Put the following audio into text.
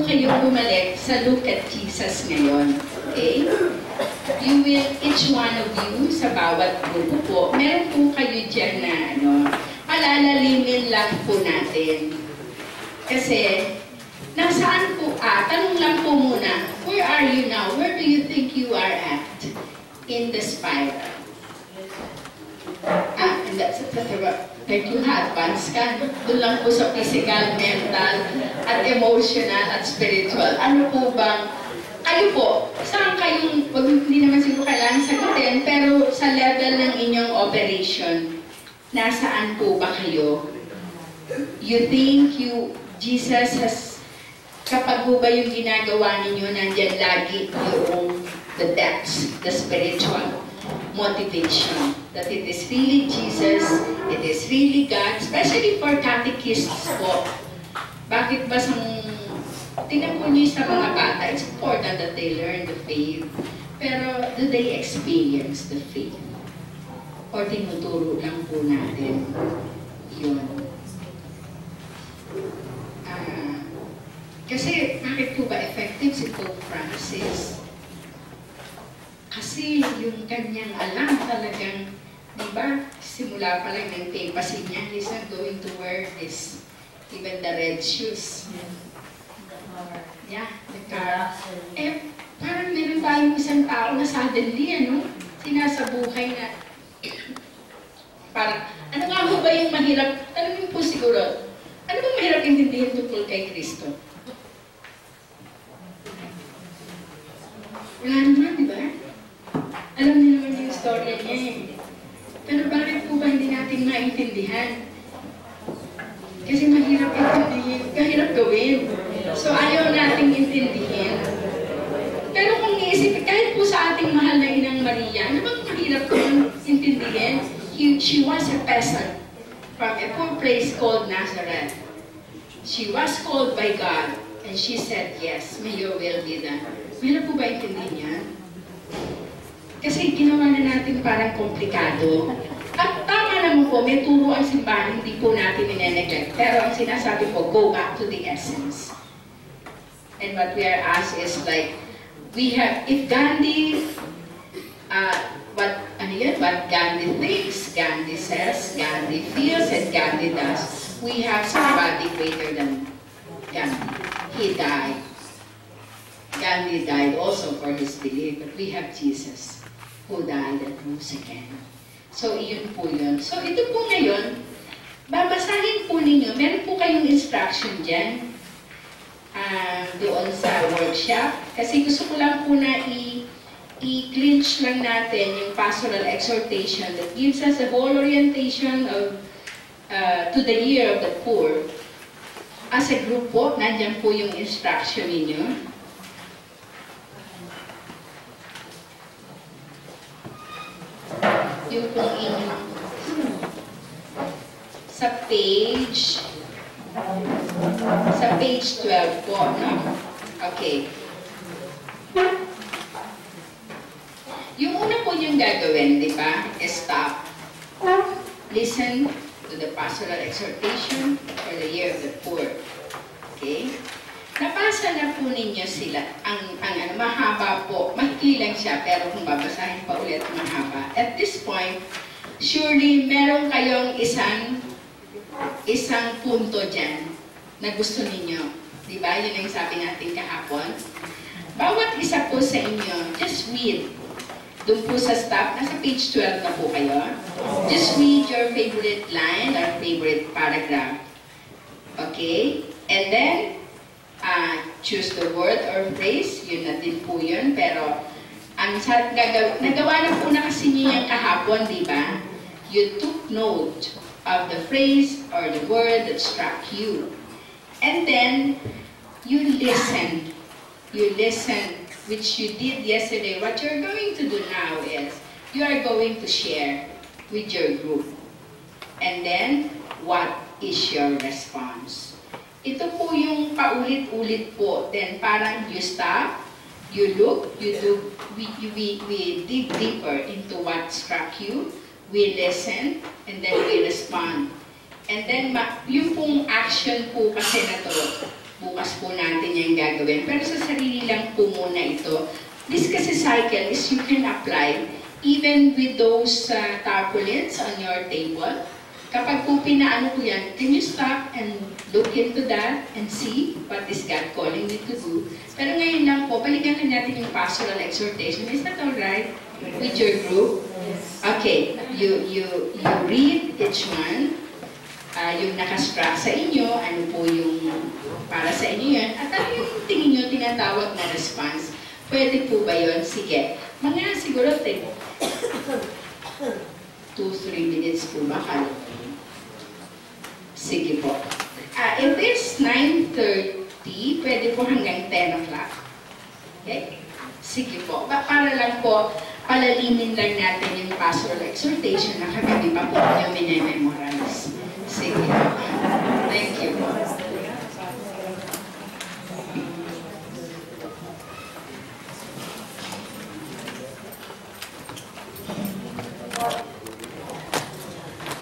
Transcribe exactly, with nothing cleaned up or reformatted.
kayong bumalik sa look at Jesus ngayon. Okay? You will, each one of you, sa bawat grupo po, meron po kayo dyan na, ano, palalalimin lang po natin. Kasi, nasaan po, ah, tanong lang po muna, where are you now? Where do you think you are at in the spiral? Ah, and that's it. Thank you, advance ka. Doon lang po sa physical, mental, at emotional, at spiritual. Ano po bang, kayo po, saan kayong, wag, hindi naman siguro kailangan sagutin, pero sa level ng inyong operation, nasaan po ba kayo? You think you, Jesus has, kapag po ba yung ginagawa ninyo, nandyan lagi yung the depths, the spiritual motivation, that it is really Jesus, it is really God, especially for catechists po. Bakit ba sa, tingnan po niyo sa mga bata, it's important that they learn the faith, pero do they experience the faith? Or tinuturo lang po natin yun? Uh, kasi, bakit po ba effective si Pope Francis? Kasi yung kanyang alam talagang, di ba, simula pa lang ng papacy niya, he's not going to wear this, even the red shoes. Yeah, the car. Eh, parang meron tayong isang tao na suddenly, ano, sinasabuhay na, parang, ano nga ho ba yung mahirap, alam mo po siguro, ano bang mahirap intindihin tungkol kay Kristo? Wala naman, di ba? Alam niyo naman yung story niya eh. Pero bakit po ba hindi natin maintindihan? Kasi mahirap intindihin, kahirap gawin. So ayaw nating intindihin. Pero kung iisip, kahit po sa ating mahal na Inang Maria, ano bang mahirap kung intindihin? He, she was a peasant from a poor place called Nazareth. She was called by God, and she said, yes, may your will be done. Mahirap po ba intindihin yan? Kasi ginawa na natin parang komplikado. At tama naman po, may turo ang simbahan, hindi po natin nineneglect. Pero ang sinasabi po, go back to the essence. And what we are asked is like, we have, if Gandhi, uh, what, ano yun, what Gandhi thinks, Gandhi says, Gandhi feels, and Gandhi does, we have somebody greater than Gandhi. He died. Gandhi died also for his belief, but we have Jesus who died and rose again. So, iyon po yun. So, ito po ngayon, babasahin po ninyo, meron po kayong instruction dyan uh, doon sa workshop. Kasi gusto ko lang po na i-clinch lang natin yung pastoral exhortation that gives us a whole orientation of uh, to the year of the poor. As a group po, nandyan po yung instruction ninyo. Yung pong inyong sa page sa page twelve po, no? Okay. Yung una po yung gagawin, di ba? Stop. Listen to the pastoral exhortation for the year of the poor. Okay? Napasa na po ninyo sila. Ang, ang ano, mahaba po. Mahikli lang siya, pero kung babasahin pa ulit, mahaba. At this point, surely meron kayong isang isang punto dyan na gusto ninyo. Diba? Yun ang sabi natin kahapon. Bawat isa po sa inyo, just read. Doon po sa stop, nasa page twelve na po kayo. Just read your favorite line or favorite paragraph. Okay? And then, Uh, choose the word or phrase, yun na din po yun, pero ang gagawa, nagawa na po na kasi niyo yung kahapon, di ba? You took note of the phrase or the word that struck you. And then, you listen. You listen, which you did yesterday. What you're going to do now is, you are going to share with your group. And then, what is your response? Ito po yung paulit-ulit po. Then parang you stop, you look, you do, we, we, we dig deeper into what struck you, we listen, and then we respond. And then, ma yung pong action po kasi na to, bukas po natin yung gagawin. Pero sa sarili lang po muna ito. This kasi cycle is you can apply even with those uh, tarpaulins on your table. Kapag po pinaano po yan, can you stop and look into that and see what is God calling you to do? Pero ngayon lang po, balikan na natin yung pastoral exhortation. Is that alright with your group? Okay, you, you, you read each one. Uh, yung nakastruck sa inyo, ano po yung para sa inyo yan, at ano yung tingin nyo tinatawag na response. Pwede po ba yun? Sige. Mga siguro, take two, three minutes po ba? Sige po. Uh, if it's nine thirty, pwede po hanggang ten o'clock. Okay? Sige po. Ba para lang po, palalimin lang natin yung pastoral exhortation na kagabi pa po nyo minememorize. Sige. Thank you po.